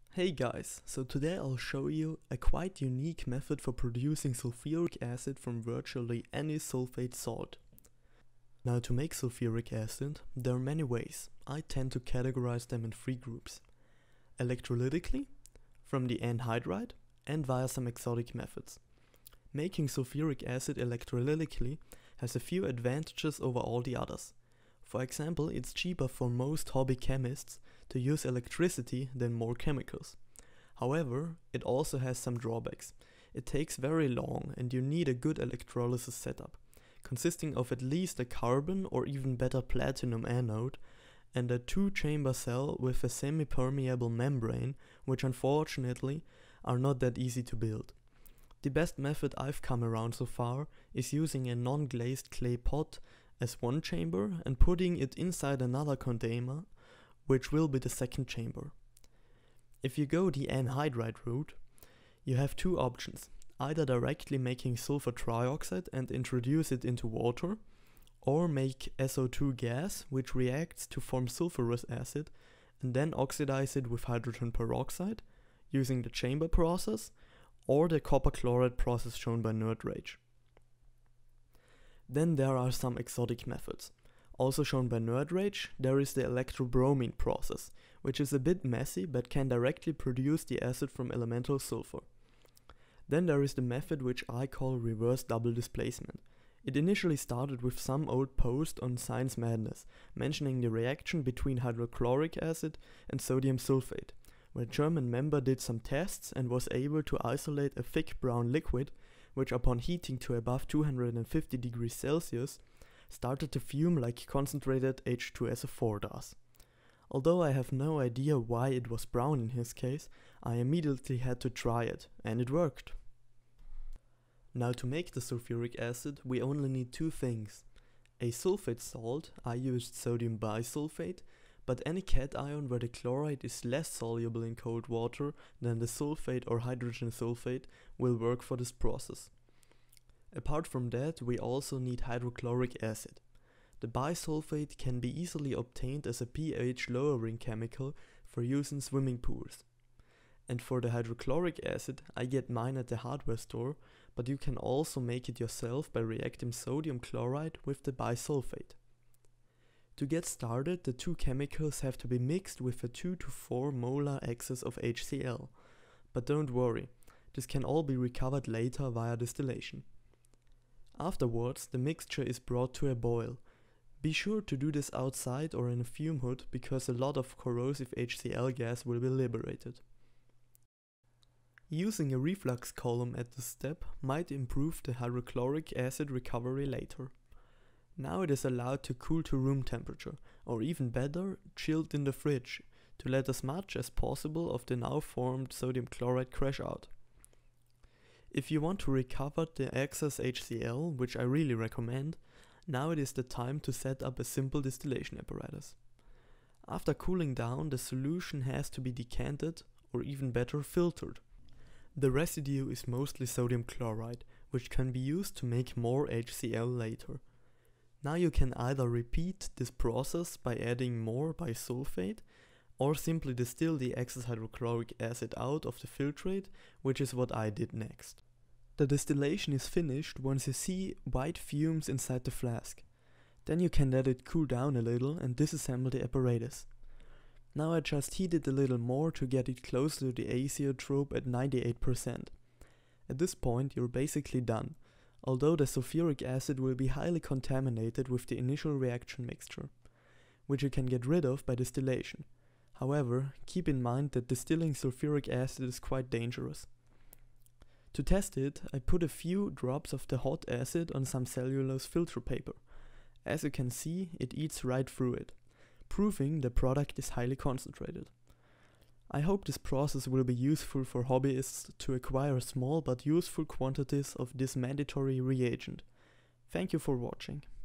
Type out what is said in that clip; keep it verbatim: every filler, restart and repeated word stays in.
Hey guys, so today I'll show you a quite unique method for producing sulfuric acid from virtually any sulfate salt. Now to make sulfuric acid, there are many ways. I tend to categorize them in three groups. Electrolytically, from the anhydride, and via some exotic methods. Making sulfuric acid electrolytically has a few advantages over all the others. For example, it's cheaper for most hobby chemists to use electricity than more chemicals. However, it also has some drawbacks. It takes very long and you need a good electrolysis setup, consisting of at least a carbon or even better platinum anode and a two-chamber cell with a semi-permeable membrane, which unfortunately are not that easy to build. The best method I've come around so far is using a non-glazed clay pot as one chamber and putting it inside another container, which will be the second chamber. If you go the anhydride route, you have two options, either directly making sulfur trioxide and introduce it into water, or make S O two gas, which reacts to form sulfurous acid and then oxidize it with hydrogen peroxide using the chamber process or the copper chloride process shown by NerdRage. Then there are some exotic methods. Also shown by NerdRage, there is the electrobromine process, which is a bit messy but can directly produce the acid from elemental sulfur. Then there is the method which I call reverse double displacement. It initially started with some old post on Science Madness, mentioning the reaction between hydrochloric acid and sodium sulfate, where a German member did some tests and was able to isolate a thick brown liquid, which upon heating to above two hundred fifty degrees Celsius, started to fume like concentrated H two S O four does. Although I have no idea why it was brown in his case, I immediately had to try it, and it worked. Now to make the sulfuric acid, we only need two things. A sulfate salt, I used sodium bisulfate, but any cation where the chloride is less soluble in cold water than the sulfate or hydrogen sulfate will work for this process. Apart from that, we also need hydrochloric acid. The bisulfate can be easily obtained as a pH lowering chemical for use in swimming pools. And for the hydrochloric acid, I get mine at the hardware store, but you can also make it yourself by reacting sodium chloride with the bisulfate. To get started, the two chemicals have to be mixed with a two to four molar excess of H C l. But don't worry, this can all be recovered later via distillation. Afterwards, the mixture is brought to a boil. Be sure to do this outside or in a fume hood because a lot of corrosive H C l gas will be liberated. Using a reflux column at this step might improve the hydrochloric acid recovery later. Now it is allowed to cool to room temperature, or even better, chilled in the fridge, to let as much as possible of the now formed sodium chloride crash out. If you want to recover the excess H C l, which I really recommend, now it is the time to set up a simple distillation apparatus. After cooling down, the solution has to be decanted, or even better, filtered. The residue is mostly sodium chloride, which can be used to make more H C l later. Now you can either repeat this process by adding more bisulfate, or simply distill the excess hydrochloric acid out of the filtrate, which is what I did next. The distillation is finished once you see white fumes inside the flask. Then you can let it cool down a little and disassemble the apparatus. Now I just heat it a little more to get it close to the azeotrope at ninety-eight percent. At this point you're basically done, although the sulfuric acid will be highly contaminated with the initial reaction mixture, which you can get rid of by distillation. However, keep in mind that distilling sulfuric acid is quite dangerous. To test it, I put a few drops of the hot acid on some cellulose filter paper. As you can see, it eats right through it, proving the product is highly concentrated. I hope this process will be useful for hobbyists to acquire small but useful quantities of this mandatory reagent. Thank you for watching.